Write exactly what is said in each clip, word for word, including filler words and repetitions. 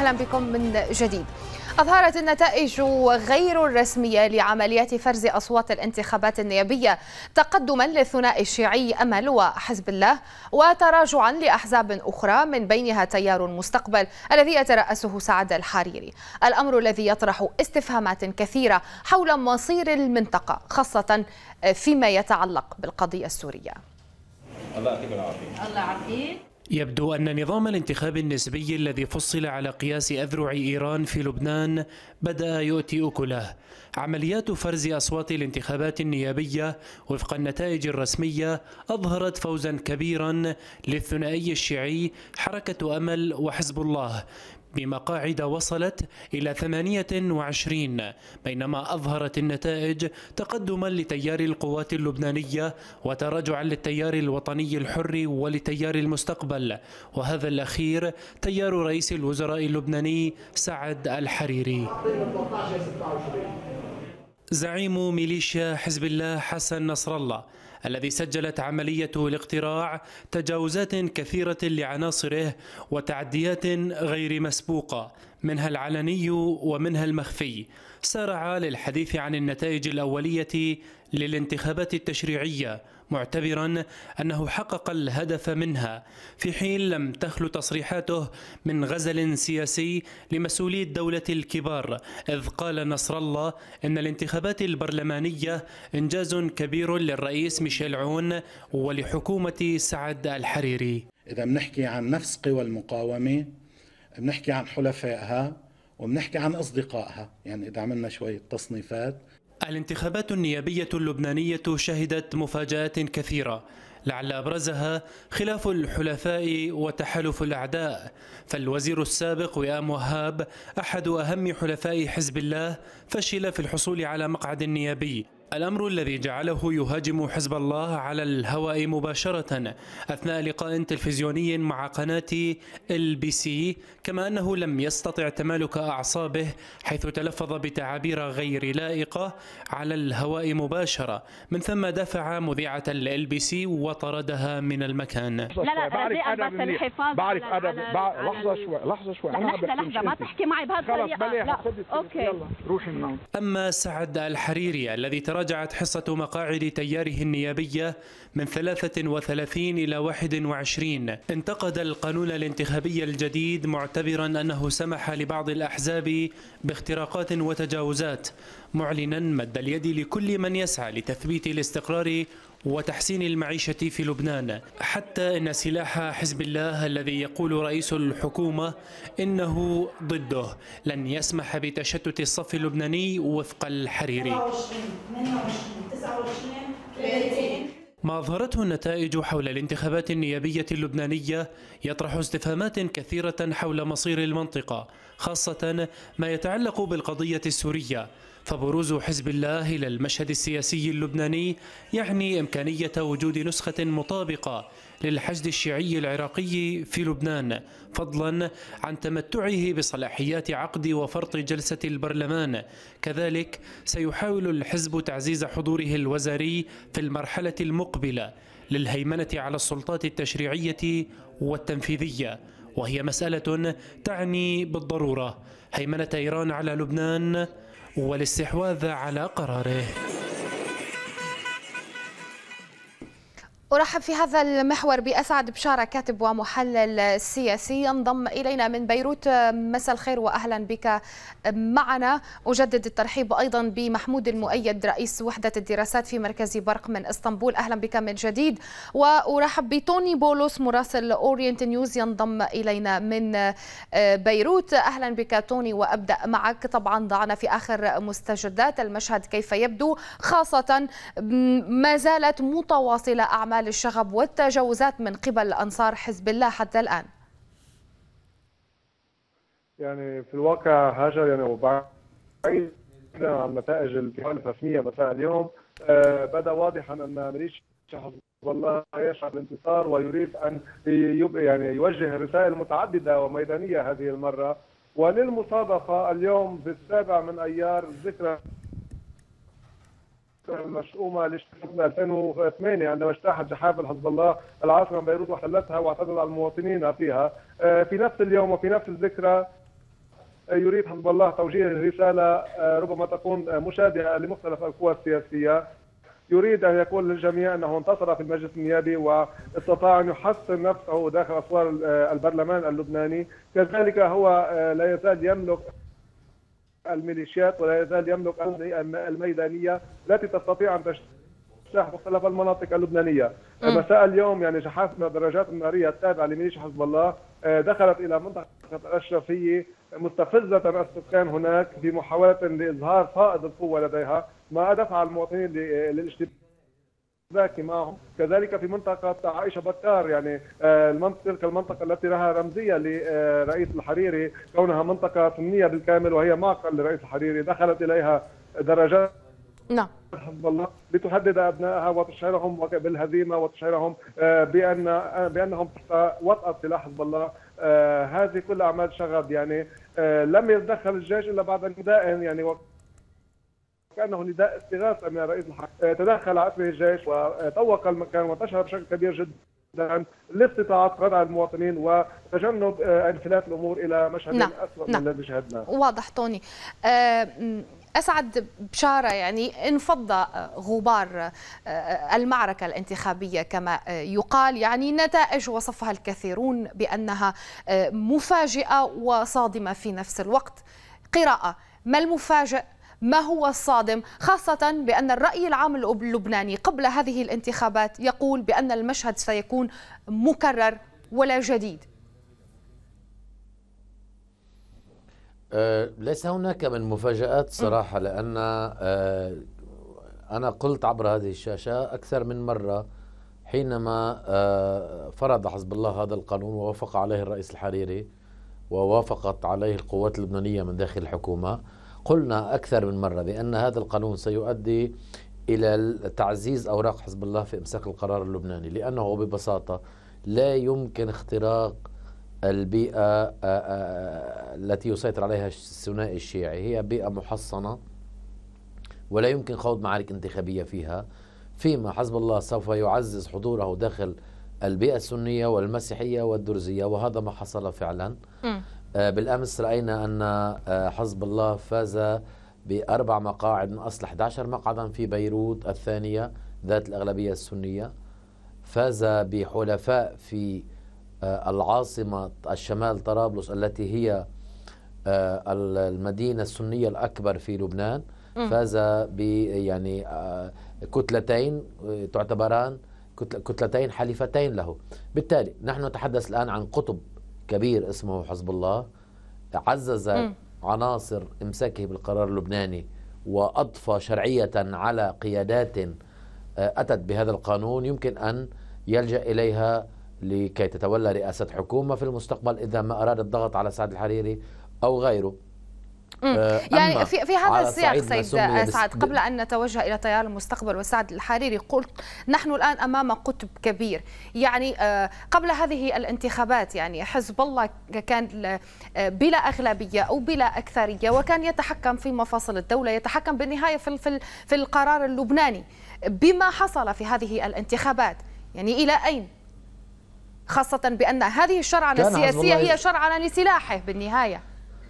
أهلا بكم من جديد. أظهرت النتائج غير الرسمية لعمليات فرز أصوات الانتخابات النيابية تقدما للثنائي الشيعي أمل وحزب الله وتراجعا لأحزاب أخرى من بينها تيار المستقبل الذي يترأسه سعد الحريري، الأمر الذي يطرح استفهامات كثيرة حول مصير المنطقة خاصة فيما يتعلق بالقضية السورية. الله يعطيك العافية. الله يعافيك. يبدو أن نظام الانتخاب النسبي الذي فصل على قياس أذرع إيران في لبنان بدأ يؤتي أكله. عمليات فرز أصوات الانتخابات النيابية وفق النتائج الرسمية أظهرت فوزا كبيرا للثنائي الشيعي حركة أمل وحزب الله بمقاعد وصلت إلى ثمانية وعشرين، بينما أظهرت النتائج تقدما لتيار القوات اللبنانية وتراجعا للتيار الوطني الحر ولتيار المستقبل، وهذا الأخير تيار رئيس الوزراء اللبناني سعد الحريري. زعيم ميليشيا حزب الله حسن نصر الله الذي سجلت عملية الاقتراع تجاوزات كثيرة لعناصره وتعديات غير مسبوقة منها العلني ومنها المخفي، سارع للحديث عن النتائج الأولية للانتخابات التشريعية معتبرا أنه حقق الهدف منها، في حين لم تخل تصريحاته من غزل سياسي لمسؤولي الدولة الكبار، إذ قال نصر الله إن الانتخابات البرلمانية إنجاز كبير للرئيس ميشيل عون ولحكومة سعد الحريري. إذا بنحكي عن نفس قوى المقاومة بنحكي عن حلفائها وبنحكي عن أصدقائها، يعني إذا عملنا شوية تصنيفات. الانتخابات النيابية اللبنانية شهدت مفاجآت كثيرة، لعل أبرزها خلاف الحلفاء وتحالف الأعداء، فالوزير السابق وئام وهاب أحد أهم حلفاء حزب الله فشل في الحصول على مقعد نيابي، الأمر الذي جعله يهاجم حزب الله على الهواء مباشرة أثناء لقاء تلفزيوني مع قناة ال بي سي، كما أنه لم يستطع تمالك أعصابه حيث تلفظ بتعابير غير لائقة على الهواء مباشرة، من ثم دفع مذيعة ال بي سي وطردها من المكان. لا لا بعرف أدب الحفاظ بعرف أدب. لحظة شوي لحظة شوي لحظة لحظة ما تحكي معي بهالطريقة. لا أوكي يلا روحي من هون. أما سعد الحريري الذي تراجعت حصة مقاعد تياره النيابية من ثلاثة وثلاثين إلى واحد وعشرين، انتقد القانون الانتخابي الجديد معتبرا أنه سمح لبعض الأحزاب باختراقات وتجاوزات، معلنا مد اليد لكل من يسعى لتثبيت الاستقرار وتحسين المعيشة في لبنان، حتى إن سلاح حزب الله الذي يقول رئيس الحكومة إنه ضده لن يسمح بتشتت الصف اللبناني وفق الحريري. ما أظهرته النتائج حول الانتخابات النيابية اللبنانية يطرح استفهامات كثيرة حول مصير المنطقة، خاصة ما يتعلق بالقضية السورية، فبروز حزب الله إلى المشهد السياسي اللبناني يعني إمكانية وجود نسخة مطابقة للحشد الشيعي العراقي في لبنان، فضلا عن تمتعه بصلاحيات عقد وفرض جلسة البرلمان. كذلك سيحاول الحزب تعزيز حضوره الوزاري في المرحلة المقبلة للهيمنة على السلطات التشريعية والتنفيذية، وهي مسألة تعني بالضرورة هيمنة إيران على لبنان والاستحواذ على قراره. أرحب في هذا المحور بأسعد بشارة، كاتب ومحلل سياسي ينضم إلينا من بيروت. مساء الخير وأهلا بك معنا. أجدد الترحيب أيضا بمحمود المؤيد رئيس وحدة الدراسات في مركز برق من اسطنبول، أهلا بك من جديد. وأرحب بتوني بولوس مراسل أورينت نيوز ينضم إلينا من بيروت، أهلا بك توني. وأبدأ معك، طبعا ضعنا في آخر مستجدات المشهد كيف يبدو، خاصة ما زالت متواصلة أعمال الشغب والتجاوزات من قبل أنصار حزب الله حتى الآن. يعني في الواقع هاجر يعني وبعيد عن نتائج الانتخابات الرسمية مساء اليوم آه بدا واضحا أن ميليشيا حزب الله يشعر بالانتصار ويريد أن يعني يوجه رسائل متعددة وميدانية هذه المرة. وللمصادفة اليوم في السابع من أيار ذكرى المشؤومه لاشتباك ألفين وثمانية عندما اجتاحت جحافل حزب الله العاصمه بيروت واحتلتها واعتدت على المواطنين فيها. في نفس اليوم وفي نفس الذكرى يريد حزب الله توجيه رسالة ربما تكون مشابهة لمختلف القوى السياسية. يريد أن يقول للجميع أنه انتصر في المجلس النيابي واستطاع أن يحصن نفسه داخل أسوار البرلمان اللبناني. كذلك هو لا يزال يملك الميليشيات ولا يزال يملك الميدانية التي تستطيع أن تجتاح مختلف المناطق اللبنانية. مساء اليوم يعني شحنات الدراجات النارية التابعة لميليشيا حزب الله دخلت إلى منطقة الأشرفية مستفزة السكان هناك في محاولة لإظهار فائض القوة لديها، ما دفع المواطنين للاشتباك معهم. كذلك في منطقة عائشة بكار يعني المنطقة تلك المنطقة التي لها رمزية لرئيس الحريري كونها منطقة سنية بالكامل وهي معقل لرئيس الحريري، دخلت إليها درجات نعم حزب الله لتهدد ابنائها وتشعرهم بالهزيمه وتشعرهم بان بانهم تحت وطأة سلاح حزب الله. هذه كل اعمال شغب يعني لم يتدخل الجيش الا بعد نداء يعني وكانه نداء استغاثه من رئيس الحرب. تدخل عسكر الجيش وطوق المكان وانتشر بشكل كبير جدا لاستطاعه ردع المواطنين وتجنب انفلات الامور الى مشهد نعم. اسوء نعم. من الذي شهدناه. واضح طوني. أه أسعد بشارة يعني انفض غبار المعركة الانتخابية كما يقال، يعني نتائج وصفها الكثيرون بأنها مفاجئة وصادمة في نفس الوقت. قراءة، ما المفاجئ؟ ما هو الصادم؟ خاصة بأن الرأي العام اللبناني قبل هذه الانتخابات يقول بأن المشهد سيكون مكرر ولا جديد. أه ليس هناك من مفاجآت صراحة، لأن أه أنا قلت عبر هذه الشاشة أكثر من مرة حينما أه فرض حزب الله هذا القانون ووافق عليه الرئيس الحريري ووافقت عليه القوات اللبنانية من داخل الحكومة، قلنا أكثر من مرة بأن هذا القانون سيؤدي إلى تعزيز أوراق حزب الله في إمساك القرار اللبناني، لأنه ببساطة لا يمكن اختراق البيئة التي يسيطر عليها الثنائي الشيعي. هي بيئة محصنة ولا يمكن خوض معارك انتخابية فيها، فيما حزب الله سوف يعزز حضوره داخل البيئة السنية والمسيحية والدرزية، وهذا ما حصل فعلا. م. بالأمس رأينا أن حزب الله فاز بأربع مقاعد من أصل أحد عشر مقعدا في بيروت الثانية ذات الأغلبية السنية، فاز بحلفاء في العاصمة الشمال طرابلس التي هي المدينة السنية الأكبر في لبنان، فاز ب يعني كتلتين تعتبران كتلتين حليفتين له. بالتالي نحن نتحدث الآن عن قطب كبير اسمه حزب الله عزز عناصر إمساكه بالقرار اللبناني وأضفى شرعية على قيادات أتت بهذا القانون يمكن أن يلجأ إليها لكي تتولى رئاسة حكومة في المستقبل إذا ما أراد الضغط على سعد الحريري أو غيره. يعني في في هذا السياق سيد أسعد، قبل أن نتوجه إلى تيار المستقبل وسعد الحريري، قلت نحن الآن أمام قطب كبير. يعني قبل هذه الانتخابات يعني حزب الله كان بلا أغلبية أو بلا أكثرية وكان يتحكم في مفاصل الدولة، يتحكم بالنهاية في في القرار اللبناني. بما حصل في هذه الانتخابات يعني إلى أين؟ خاصة بأن هذه الشرعنة السياسية هي شرعنة لسلاحه بالنهاية.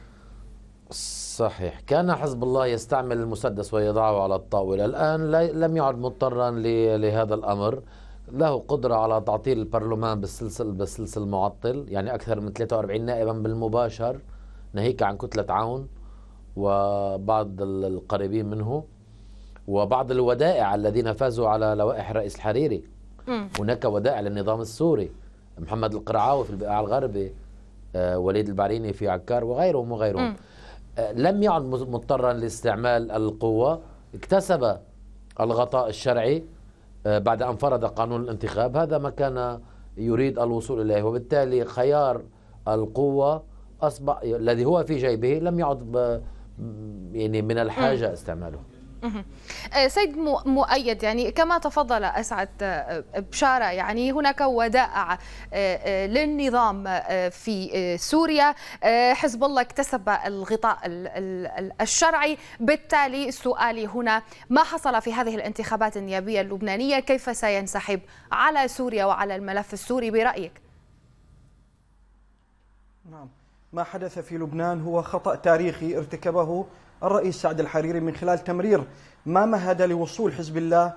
صحيح، كان حزب الله يستعمل المسدس ويضعه على الطاولة، الآن لم يعد مضطرا لهذا الأمر، له قدرة على تعطيل البرلمان بالسلسل بالسلسل المعطل، يعني أكثر من ثلاثة وأربعين نائبا بالمباشر ناهيك عن كتلة عون وبعض القريبين منه وبعض الودائع الذين فازوا على لوائح الرئيس الحريري. م. هناك ودائع للنظام السوري، محمد القرعاوي في البقاع الغربي، آه وليد البعريني في عكار وغيرهم وغيرهم. آه لم يعد مضطرا لاستعمال القوة، اكتسب الغطاء الشرعي آه بعد أن فرض قانون الانتخاب، هذا ما كان يريد الوصول إليه، وبالتالي خيار القوة أصبح الذي هو في جيبه لم يعد يعني من الحاجة م. استعماله. سيد مؤيد، يعني كما تفضل أسعد بشارة، يعني هناك ودائع للنظام في سوريا، حزب الله اكتسب الغطاء الشرعي، بالتالي سؤالي هنا ما حصل في هذه الانتخابات النيابية اللبنانية كيف سينسحب على سوريا وعلى الملف السوري برأيك؟ نعم، ما حدث في لبنان هو خطأ تاريخي ارتكبه الرئيس سعد الحريري من خلال تمرير ما مهد لوصول حزب الله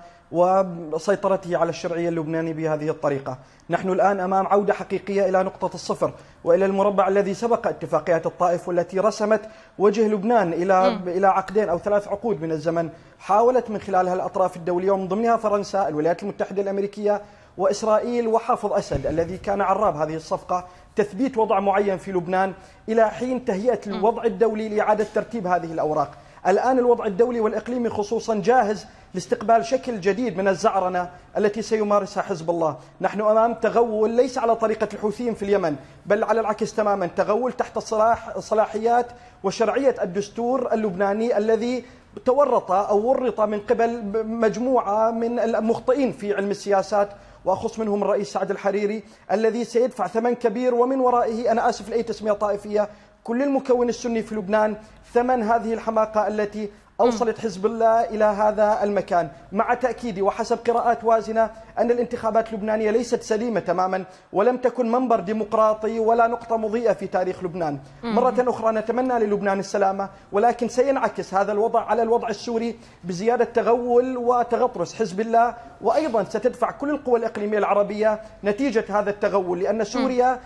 وسيطرته على الشرعية اللبنانية بهذه الطريقة. نحن الآن أمام عودة حقيقية إلى نقطة الصفر وإلى المربع الذي سبق اتفاقيات الطائف والتي رسمت وجه لبنان إلى م. إلى عقدين أو ثلاث عقود من الزمن، حاولت من خلالها الأطراف الدولية ومن ضمنها فرنسا، الولايات المتحدة الأمريكية وإسرائيل وحافظ أسد الذي كان عراب هذه الصفقة، تثبيت وضع معين في لبنان إلى حين تهيئة الوضع الدولي لإعادة ترتيب هذه الأوراق. الآن الوضع الدولي والإقليمي خصوصا جاهز لاستقبال شكل جديد من الزعرنة التي سيمارسها حزب الله. نحن أمام تغول ليس على طريقة الحوثيين في اليمن، بل على العكس تماما، تغول تحت الصلاح صلاحيات وشرعية الدستور اللبناني الذي تورط أو ورط من قبل مجموعة من المخطئين في علم السياسات، وأخص منهم الرئيس سعد الحريري الذي سيدفع ثمن كبير، ومن ورائه أنا آسف لأي تسمية طائفية كل المكون السني في لبنان ثمن هذه الحماقة التي أوصلت حزب الله إلى هذا المكان. مع تأكيدي وحسب قراءات وازنة أن الانتخابات اللبنانية ليست سليمة تماما ولم تكن منبر ديمقراطي ولا نقطة مضيئة في تاريخ لبنان. مرة أخرى نتمنى للبنان السلامة، ولكن سينعكس هذا الوضع على الوضع السوري بزيادة تغول وتغطرس حزب الله، وأيضا ستدفع كل القوى الإقليمية العربية نتيجة هذا التغول، لأن سوريا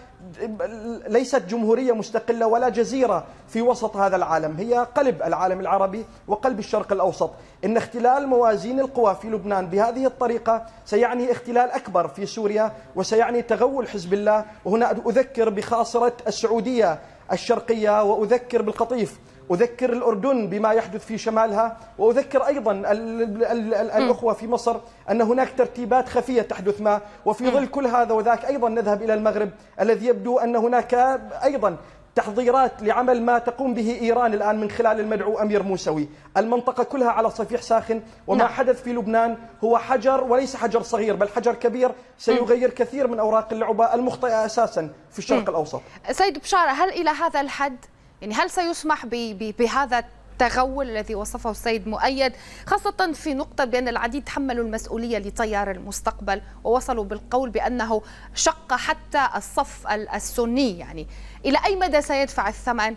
ليست جمهورية مستقلة ولا جزيرة في وسط هذا العالم، هي قلب العالم العربي وقلب الشرق الأوسط. إن اختلال موازين القوى في لبنان بهذه الطريقة سيعني اختلال أكبر في سوريا وسيعني تغول حزب الله. وهنا أذكر بخاصرة السعودية الشرقية، وأذكر بالقطيف، أذكر الأردن بما يحدث في شمالها، وأذكر أيضا ال ال ال ال الأخوة في مصر أن هناك ترتيبات خفية تحدث ما. وفي ظل كل هذا وذاك أيضا نذهب إلى المغرب الذي يبدو أن هناك أيضا تحضيرات لعمل ما تقوم به إيران الآن من خلال المدعو أمير موسوي. المنطقة كلها على صفيح ساخن، وما نعم. حدث في لبنان هو حجر، وليس حجر صغير بل حجر كبير سيغير م. كثير من أوراق اللعبة المخطئة أساسا في الشرق م. الأوسط. سيد بشارة، هل إلى هذا الحد يعني هل سيسمح بهذا التغول الذي وصفه السيد مؤيد، خاصة في نقطة بأن العديد تحملوا المسؤولية لتيار المستقبل ووصلوا بالقول بأنه شق حتى الصف السني، يعني إلى أي مدى سيدفع الثمن؟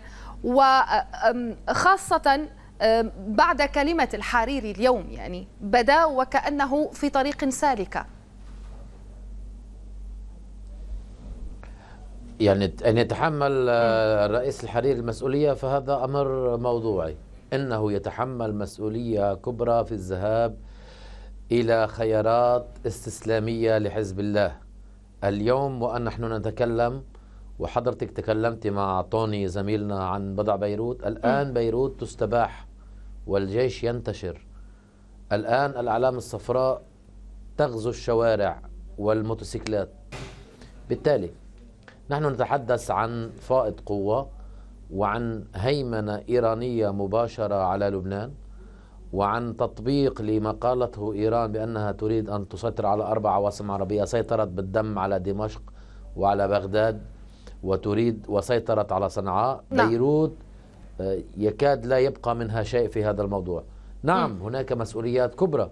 وخاصة بعد كلمة الحريري اليوم يعني بدا وكأنه في طريق سالكة. يعني أن يتحمل الرئيس الحريري المسؤولية فهذا أمر موضوعي. إنه يتحمل مسؤولية كبرى في الذهاب إلى خيارات استسلامية لحزب الله. اليوم ونحن نتكلم وحضرتك تكلمت مع طوني زميلنا عن بضع بيروت، الآن بيروت تستباح والجيش ينتشر. الآن الأعلام الصفراء تغزو الشوارع والموتوسيكلات. بالتالي نحن نتحدث عن فائض قوة وعن هيمنة إيرانية مباشرة على لبنان، وعن تطبيق لما قالته إيران بأنها تريد أن تسيطر على أربع عواصم عربية. سيطرت بالدم على دمشق وعلى بغداد، وتريد وسيطرت على صنعاء. نعم. بيروت يكاد لا يبقى منها شيء في هذا الموضوع. نعم م. هناك مسؤوليات كبرى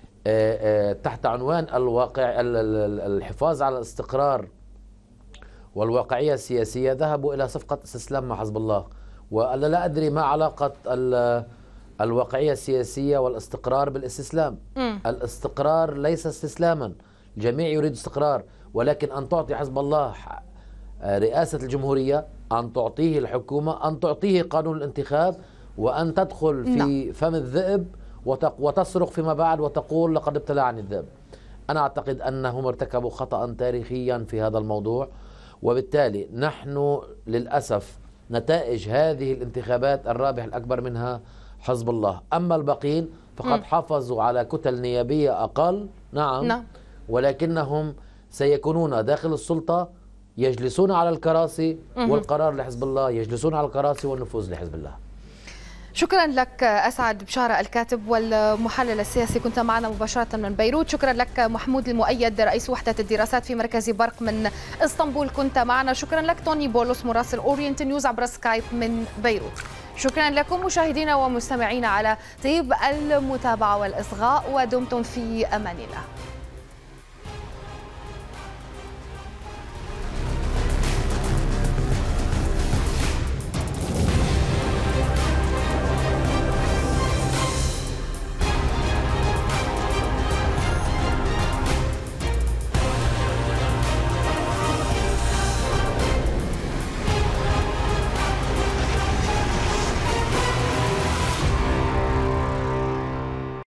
تحت عنوان الواقع الحفاظ على الاستقرار والواقعية السياسية. ذهبوا إلى صفقة استسلام مع حزب الله، وأنا لا أدري ما علاقة الواقعية السياسية والاستقرار بالاستسلام. م. الاستقرار ليس استسلاما، الجميع يريد استقرار، ولكن أن تعطي حزب الله رئاسة الجمهورية، أن تعطيه الحكومة، أن تعطيه قانون الانتخاب، وأن تدخل في فم الذئب وتصرخ فيما بعد وتقول لقد ابتلعني الذئب. أنا أعتقد أنهم ارتكبوا خطأ تاريخيا في هذا الموضوع، وبالتالي نحن للأسف نتائج هذه الانتخابات الرابح الأكبر منها حزب الله. أما الباقين فقد م. حافظوا على كتل نيابية أقل. نعم. نعم ولكنهم سيكونون داخل السلطة، يجلسون على الكراسي م. والقرار لحزب الله، يجلسون على الكراسي والنفوذ لحزب الله. شكرا لك أسعد بشارة الكاتب والمحلل السياسي، كنت معنا مباشرة من بيروت. شكرا لك محمود المؤيد رئيس وحدة الدراسات في مركز برق من اسطنبول، كنت معنا. شكرا لك توني بولس مراسل أورينت نيوز عبر سكايب من بيروت. شكرا لكم مشاهدينا ومستمعينا على طيب المتابعة والإصغاء، ودمتم في أمان الله.